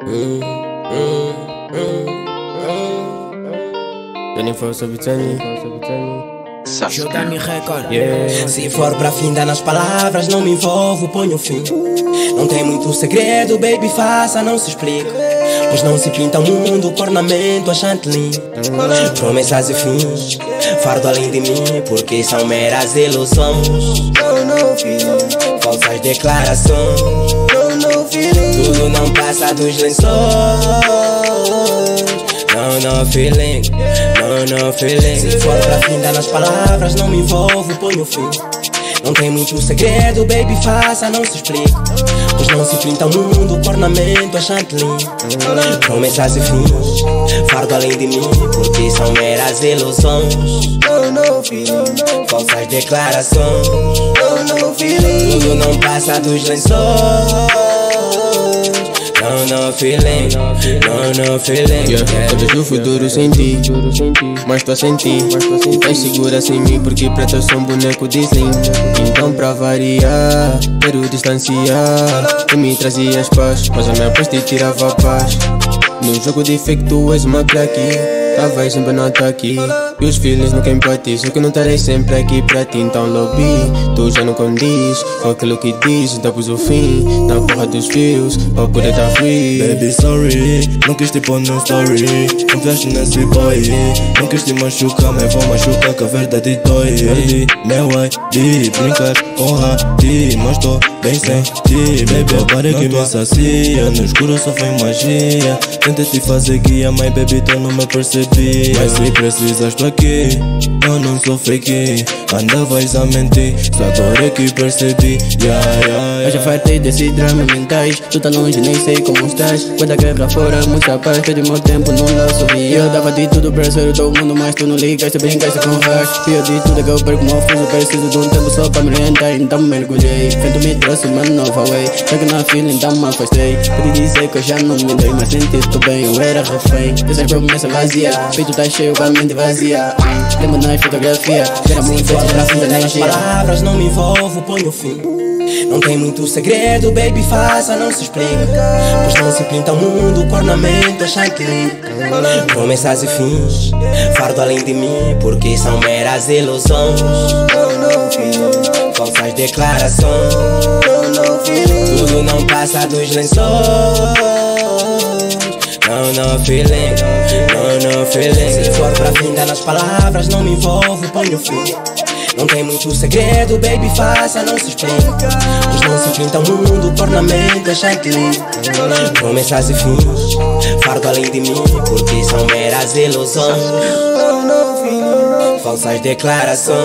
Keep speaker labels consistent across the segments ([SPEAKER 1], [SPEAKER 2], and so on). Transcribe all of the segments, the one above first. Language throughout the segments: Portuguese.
[SPEAKER 1] Joga-me recorde.
[SPEAKER 2] Se for pra findar nas palavras, não me envolvo, ponho fim. Não tem muito segredo, baby, faça, não se explica. Pois não se pinta o mundo, ornamento, a chantilly. Promessas e fins, fardo além de mim, porque são meras ilusões. Falsas declarações, tudo não passa dos lençóis. No feeling, no feeling. Se for pra findar nas palavras, não me envolvo, ponho fim. Não tem muito segredo, baby, faça, não se explica. Pois não se pinta o mundo, ornamento, a chantilly. Promessas e fins, fardo além de mim, porque são meras ilusões. Falsas declarações, tudo não passa dos lençóis. No feeling, no feeling.
[SPEAKER 3] Eu vejo o futuro sem ti, mas tô sem ti. E tá segura sem mim, porque pra tu sou um boneco de slim. Então pra variar, quero distanciar. Tu me trazias paz, mas a minha paz te tirava a paz. No jogo de fake tu és uma craque, tavas sempre no ataque. E os feelings nunca empatizam, que não estarei sempre aqui pra ti. Então lobby, tu já não condiz com aquilo que diz. Então pus o fim na porra dos fios, pra poder tá free.
[SPEAKER 4] Baby, sorry, não quis te pôr no story. Confiaste nesse boy, não quis te machucar, mas vou machucar que a verdade dói. Perdi meu ID, brincar com rati, mas tô bem sem ti. Baby, para que me sacia, no escuro só foi magia. Tentei te fazer guia, mas baby, tu não me percebi. Mas se precisas, tô aqui, eu não sou fake. Andavas a mentir, só agora é que percebi.
[SPEAKER 3] Eu já fartei desses dramas mentais. Tu tá longe, nem sei como estás. Quando a guerra fora, muita paz. Perdi meu tempo no laço vi. Eu dava de tudo pra ser o teu mundo, mas tu não ligas, tu brincaste com rush. Pior de tudo é que eu perco meu fuso. Preciso de um tempo só pra me orientar, então mergulhei. Vento me trouxe uma nova way. Sei que na fila, então me afastei. Pode dizer que eu já não mudei, mas senti tô bem, eu era refém. Dessas promessas vazias, peito tá cheio, com a mente vazia. Lembro na fotografia, era muito forte pra fim da energia.
[SPEAKER 2] Palavras não me envolvo, ponho fim. Não tem muito segredo, baby, faça, não se explica. Pois não se pinta o mundo, ornamento, a chantilly. Promessas e fins, fardo além de mim, porque são meras ilusões. Falsas declarações, tudo não passa dos lençóis. No feeling, no feeling. Se for pra findar nas palavras, não me envolvo, ponho fim. Não tem muito segredo, baby, faça, não se explica. Pois não se pinta o mundo, ornamento, a chantilly. Promessas e fins, fardo além de mim, porque são meras ilusões. Falsas declarações,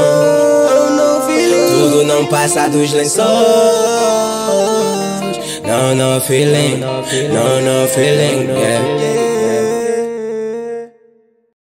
[SPEAKER 2] tudo não passa dos lençóis. No feeling, no feeling, yeah.